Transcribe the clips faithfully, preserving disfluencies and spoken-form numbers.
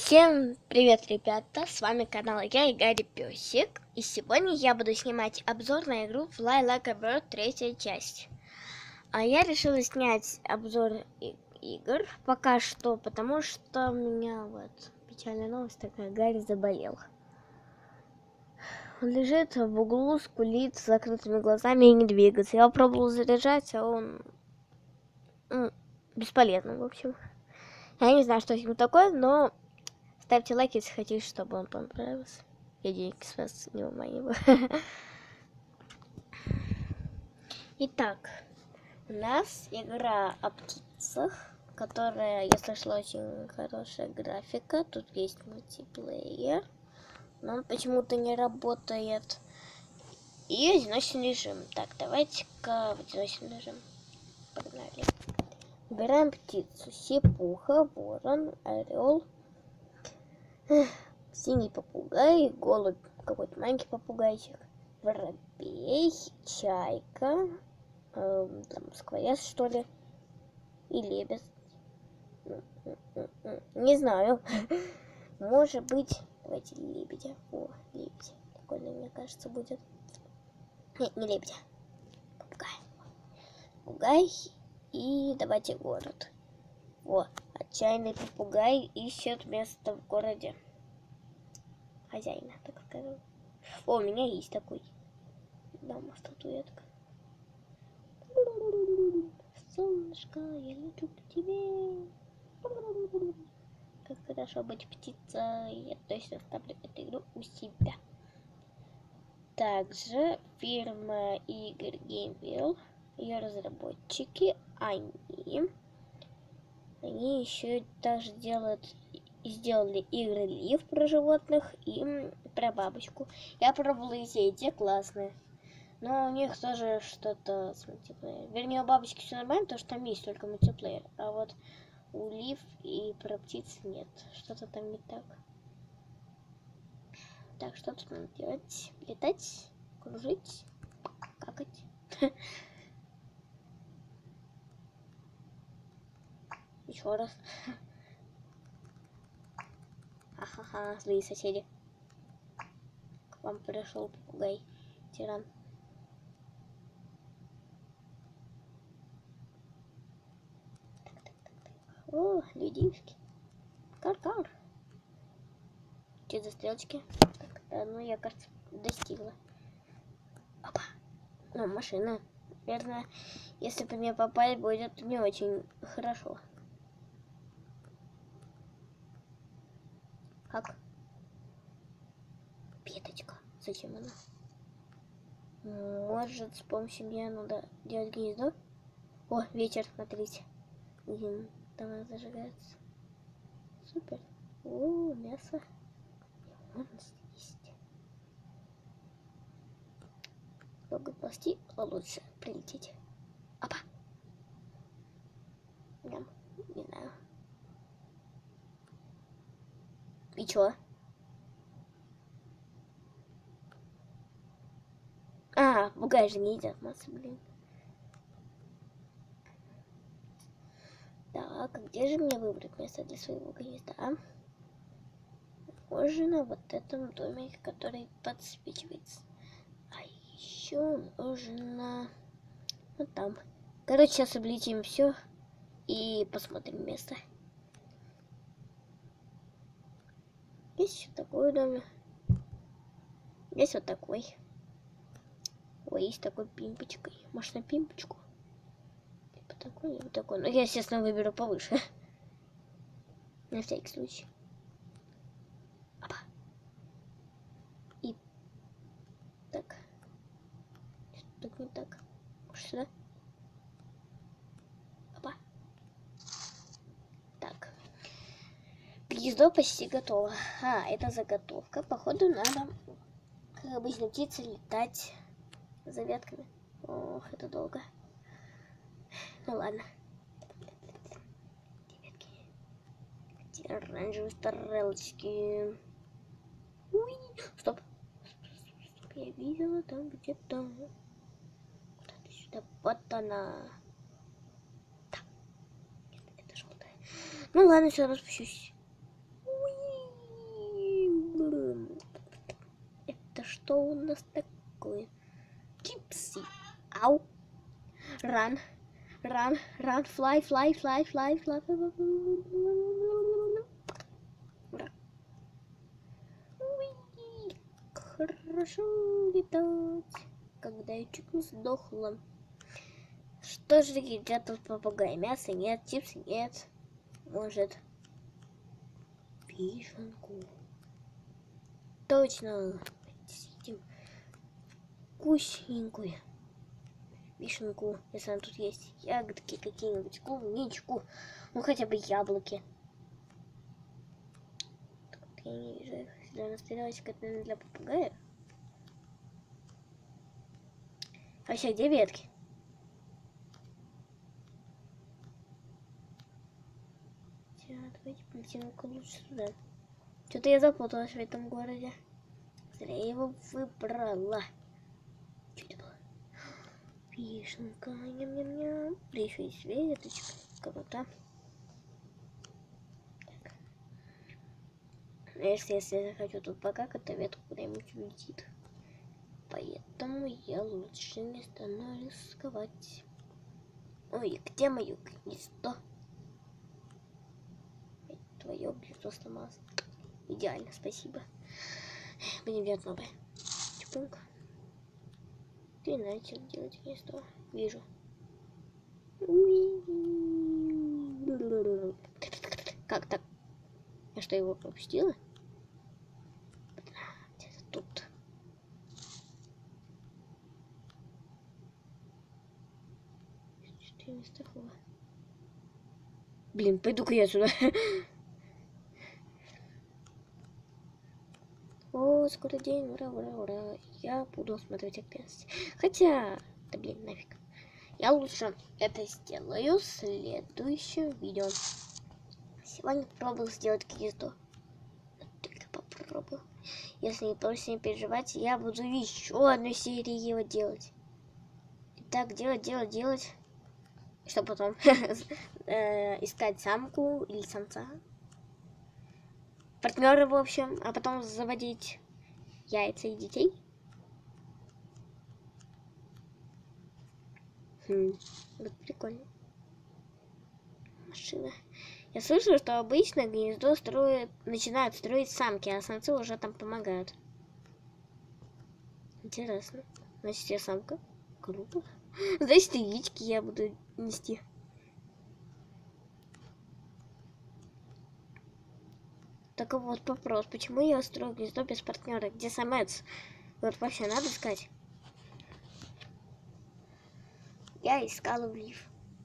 Всем привет, ребята! С вами канал я и Гарри Песик. И сегодня я буду снимать обзор на игру Fly Like a Bird, третья часть. А я решила снять обзор игр пока что, потому что у меня вот печальная новость такая: Гарри заболел. Он лежит в углу, скулит с закрытыми глазами и не двигается. Я пробовала заряжать, а он ну, бесполезно, в общем. Я не знаю, что с ним такое, но ставьте лайк, если хотите, чтобы он понравился. Я денег с вас не выманиваю. Итак, у нас игра о птицах, которая, я слышала, очень хорошая графика. Тут есть мультиплеер, но он почему-то не работает. И одиночный режим. Так, давайте-ка в одиночный режим. Погнали. Выбираем птицу. Сипуха, ворон, орел, синий попугай, голубь, какой-то маленький попугайчик, воробей, чайка, э, там скворец, что ли, и лебедь. Не знаю. Может быть, давайте лебедя. О, лебедь. Прикольно, мне кажется, будет. Нет, не лебедя. Попугай. Попугай. И давайте город. О, отчаянный попугай ищет место в городе. Хозяина, так скажем. О, у меня есть такой. Дама статуэтка. Солнышко, я лечу к тебе. Как хорошо быть птицей. Я точно оставлю эту игру у себя. Также фирма игр Gameville, ее разработчики, они, они еще также делают сделали игры Лив про животных и про бабочку. Я пробовала и те, и те классные. Но у них тоже что-то с мультиплеером. Вернее, у бабочки все нормально, потому что там есть только мультиплеер. А вот у Лив и про птиц нет. Что-то там не так. Так, что тут надо делать? Летать, кружить, какать. Еще раз. Ха-ха-ха, злые соседи. К вам пришел попугай, тиран. Так, так, так, так. О, людишки. Кар-кар. Что за стрелочки? Так, да, ну я, кажется, достигла. Опа. Ну, машина. Наверное, если по мне попасть, будет не очень хорошо. Как? Петочка. Зачем она? Может, с помощью нее надо делать гнездо? О, ветер, смотрите. Угу. Там она зажигается. Супер. О, мясо. Можно съесть. Много ползти, а лучше прилететь. Опа. Ням. Не знаю. И чё? А, бугай же не едят массы, блин. Так, а где же мне выбрать место для своего гнезда? Можно вот этом домике, который подсвечивается. А еще нужно вот там. Короче, сейчас облетим все и посмотрим место. Есть еще такой домик. Есть вот такой. Ой, есть такой пимпочкой. Может, на пимпочку? Типа такой, вот такой. Но я, естественно, выберу повыше. На всякий случай. Опа. И так. Так, не так. Может, сюда? Опа. Так. Гнездо почти готово. А, это заготовка. Походу, надо, как обычно, птицы летать за ветками. Ох, это долго. Ну ладно. Ветки. Эти оранжевые стрелочки. Уи. Стоп. Стоп. Я видела там где-то. Куда-то сюда. Вот она. Да. Нет, это желтая. Ну ладно, все, распущусь. Уи. что у нас такое? Чипсы. Ау. Run. Run. Run. Fly. Fly. Fly. Fly. Fly. Ура. Уи. Хорошо летать, когда я чуть не сдохла. Что же едят тут попугай? Мяса нет, чипсы нет. Может, вишенку? Точно. Съедим вкусненькую вишенку, если она тут есть. Ягодки какие-нибудь, клубничку. Ну, хотя бы яблоки. Тут я не вижу их. Зеленая стрелочка, это, наверное, для попугая. Вообще, где ветки? Давайте полетим-ка лучше сюда. Что-то я запуталась в этом городе. Зря я его выбрала. Что это было? Вишенка, ням-ням-ням. Да еще есть веточка. Круто. Так. Если, если я захочу тут покакать, то ветку куда-нибудь улетит. Поэтому я лучше не стану рисковать. Ой, где мое гнездо? Твое гнездо сломалось. Идеально, спасибо. Будем делать новое. Чпунг. Ты начал делать гнездо. Вижу. Как так? Я что, его пропустила? Где-то тут. Что вместо такого? Блин, пойду-ка я сюда. О, скоро день, ура, ура, ура. Я буду смотреть окрестности. Хотя, да блин, нафиг. Я лучше это сделаю в следующем видео. Сегодня пробовал сделать гнездо. Только попробую. Если не получится, не переживайте, я буду еще одну серию его делать. И так делать, делать, делать. Чтобы потом искать самку или самца. Партнеры, в общем, а потом заводить яйца и детей. Хм, вот прикольно. Машина. Я слышала, что обычно гнездо строят, начинают строить самки, а самцы уже там помогают. Интересно. Значит, я самка. Круто. Значит, и яички я буду нести. Так вот вопрос, почему я строю гнездо без партнера? Где самец? Вот вообще надо искать. Я искала в лиф.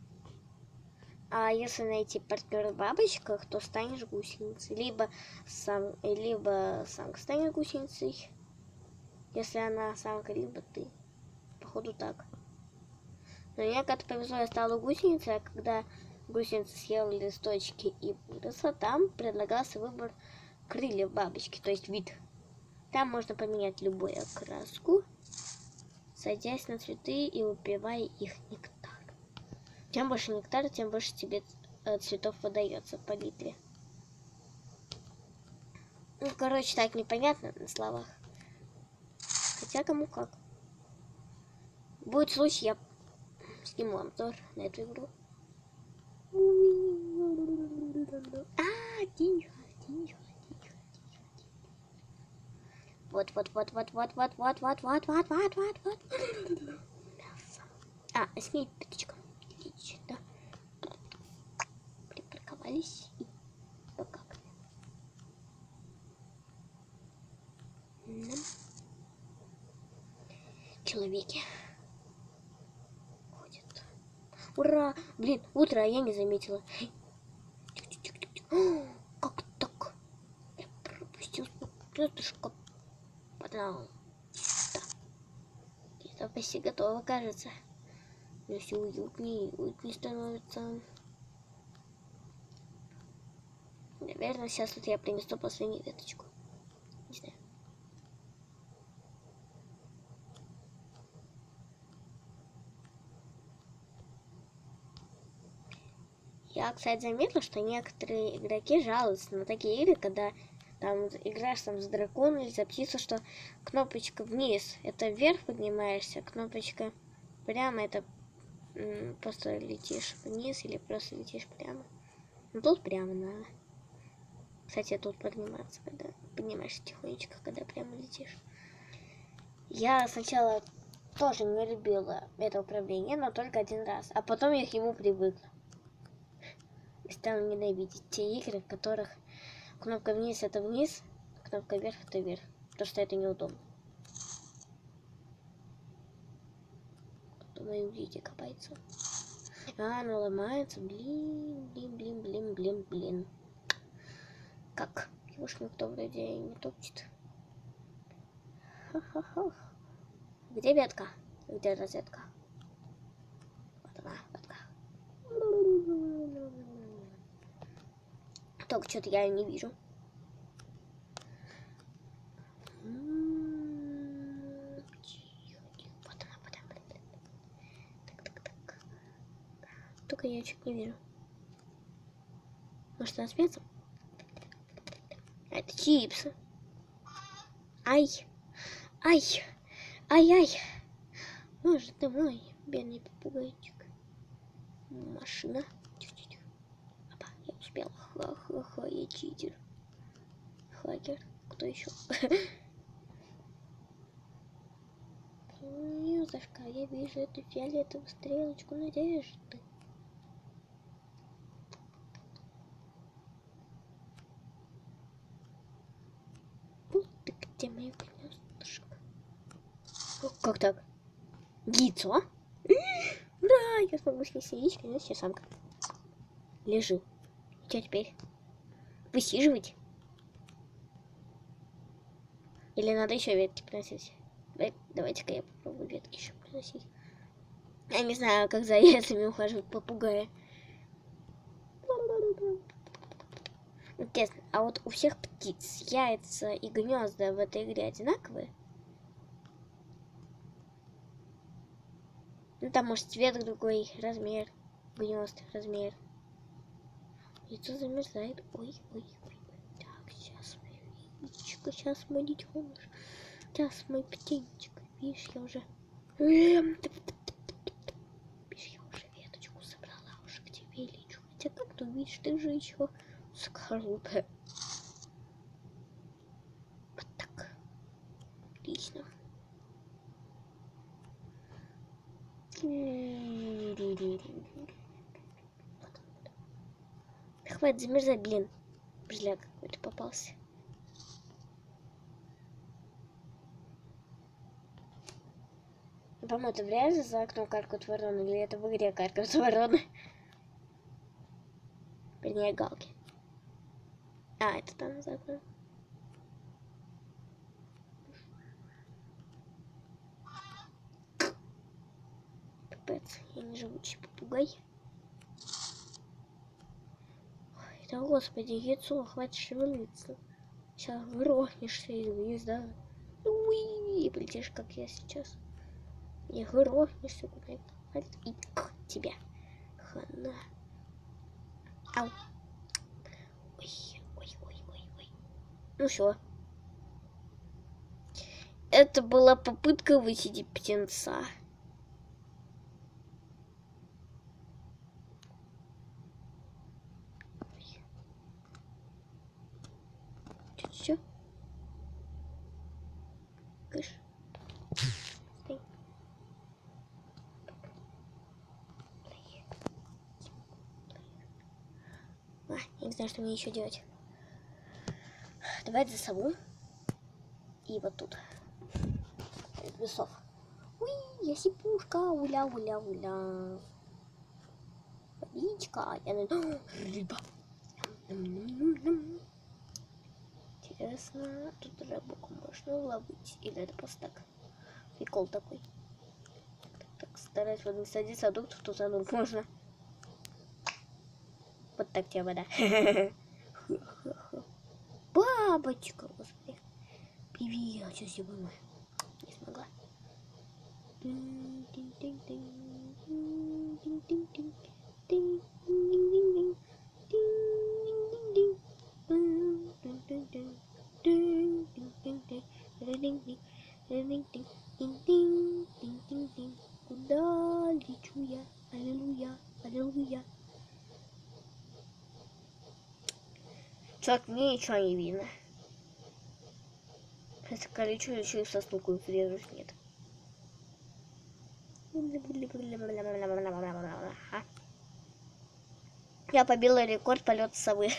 А если найти партнера в бабочках, то станешь гусеницей. Либо сам, либо самка станет гусеницей. Если она самка, либо ты. Походу так. Но мне как-то повезло, я стала гусеницей, а когда гусеница съела листочки и выросла, там предлагался выбор крыльев бабочки, то есть вид. Там можно поменять любую окраску, садясь на цветы и выпивая их нектар. Чем больше нектара, тем больше тебе цветов выдается по литре. Ну, короче, так непонятно на словах. Хотя кому как. Будет случай, я сниму обзор на эту игру. А, тихо, тихо, тихо, тихо. Вот, вот, вот, вот, вот, вот, вот, вот, вот, вот, вот, вот, вот. Мясо. А, с ней пяточком. Отлично. Припарковались и покакали. Человеки. Ура! Блин, утро, а я не заметила. О, как так? Я пропустил пятышко. Потом. Да. Это почти готово, кажется. Мне все уютнее, уютнее становится. Наверное, сейчас вот я принесу последнюю веточку. Не знаю. Я, кстати, заметила, что некоторые игроки жалуются на такие игры, когда Там играешь там за дракона или за птицу, что кнопочка вниз это вверх поднимаешься, кнопочка прямо это м, просто летишь вниз или просто летишь прямо. Ну тут прямо надо. Кстати, тут подниматься, когда поднимаешься тихонечко, когда прямо летишь. Я сначала тоже не любила это управление, но только один раз. А потом я к нему привыкла. И стала ненавидеть те игры, в которых кнопка вниз это вниз, кнопка вверх это вверх. Потому что это неудобно. Кто в моем виде копается. А, оно ломается. Блин, блин, блин, блин, блин, блин. Как? Его ж никто вроде не топчет. Ха-ха-ха. Где ветка? Где розетка? Вот она, ветка. Только что-то я ее не вижу. Вот она, вот она. Так, так, так. Только я чуть не вижу. Может, она смеется? А это чипсы. Ай. Ай. Ай-ай. Может, ты мой бедный попугайчик. Машина. Тихо-тихо. Опа, я успел. Ха-ха-ха, я читер. Хакер. Кто еще? Нюзашка, я вижу эту фиолетовую стрелочку надежды. Вот ты где моя гнездышко? Как так? Яйцо? Ура! Я смогу снести яичко, но сейчас самка. Лежи. Что теперь? Высиживать? Или надо еще ветки приносить? Давайте-ка я попробую ветки еще приносить. Я не знаю, как за яйцами ухаживают попугаи. Интересно, а вот у всех птиц яйца и гнезда в этой игре одинаковые? Ну там может цвет другой, размер, гнезд, размер. Яйцо замерзает. Ой, ой, ой. Так, сейчас мой яичко, сейчас мой детеныш. Сейчас мой птенчик. Видишь, я уже... Видишь, я уже веточку собрала, уже к тебе лечу. Хотя как ты видишь, ты же еще скорлупа. Вот так. Отлично. Хватит замерзать, блин. Бля, какой-то попался. По-моему, это в реально за окном каркают вороны, или это в игре каркают вороны? Вернее, галки. А, это там за окном. Капец, я не живучий попугай. Ой, да господи, яйцо, хватит шевелиться. Сейчас грохнешься из гнезда. Уи, и полетишь, как я сейчас. И грохнешься куда-то. И к тебе. Хана. Ау. Ой, ой, ой, ой, ой. Ну все. Это была попытка высидеть птенца. Все. Кыш. Стой. А, я не знаю, что мне еще делать. Давай за сову. И вот тут. Весов. Уи, я сипушка. Уля, уля, уля. Водичка. Я на... Рыба. Интересно, тут рыбку можно ловить? Или это просто так? Прикол такой. Так, так стараюсь вот не садиться, а тут тут занур можно. Вот так тебе вода. Бабочка, господи. Привет, что сегодня? Не смогла. Чё-то мне ничего не видно. Если колечу, еще и сосну какую-то режусь, нет. Я побила рекорд полета совы.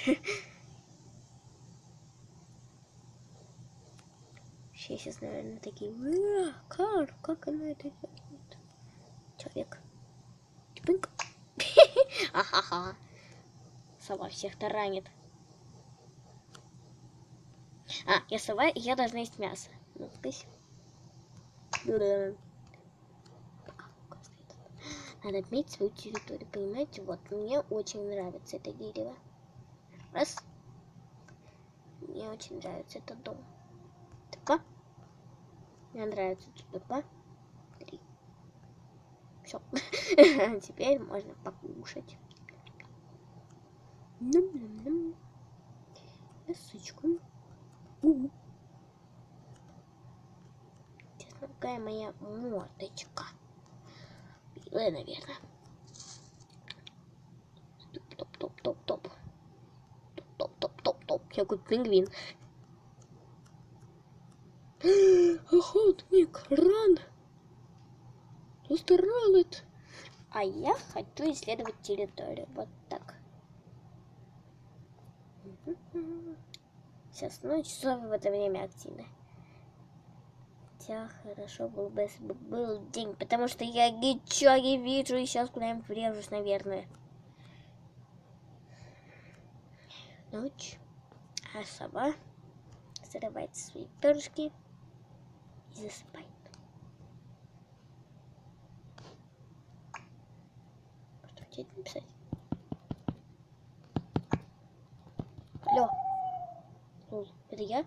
Все сейчас, наверное, такие, как, как она это делает? Человек. Типынька. Ахаха. Сова всех таранит. А, я сова, и я должна есть мясо. Ну, скажи. Надо отметить свою территорию, понимаете? Вот, мне очень нравится это дерево. Раз. Мне очень нравится этот дом. Два. Мне нравится тут два. Три. Все. Теперь можно покушать. Ням-ням-ням. Мясочку. У-у. Интересно, какая моя мордочка. Белая, наверное. Топ-топ-топ-топ-топ. Топ-топ-топ-топ. Я как пингвин. Охотник, ран. Устаралит. А я хочу исследовать территорию. Вот так. Сейчас ночь, часов в это время активно. Хотя хорошо было бы, если бы был день, потому что я ничего не вижу и сейчас куда-нибудь врежусь, наверное. Ночь. А сова зарывает свои перышки и засыпает. Что хотите написать? Алло. Лол, это я?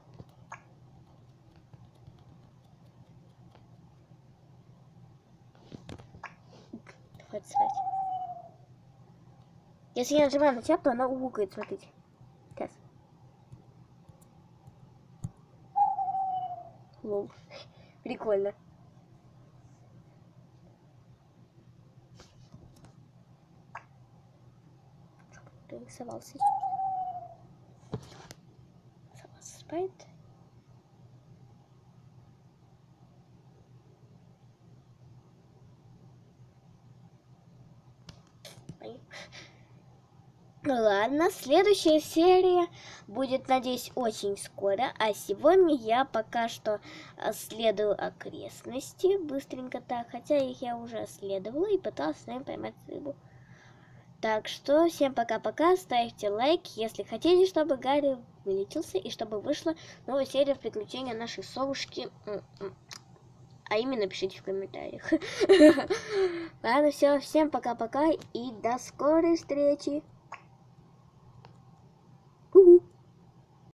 Хватит срать. Если я нажимаю на чат, то она угукает, смотрите. Сейчас. Лол. Прикольно. Рисовался. Сова спает. Ну ладно, следующая серия будет, надеюсь, очень скоро. А сегодня я пока что исследую окрестности. Быстренько так. Хотя их я уже исследовала и пыталась с вами поймать рыбу. Так что всем пока-пока. Ставьте лайк, если хотите, чтобы Гарри вылечился и чтобы вышла новая серия приключения нашей совушки. А именно пишите в комментариях. Ладно, все, всем пока-пока и до скорой встречи.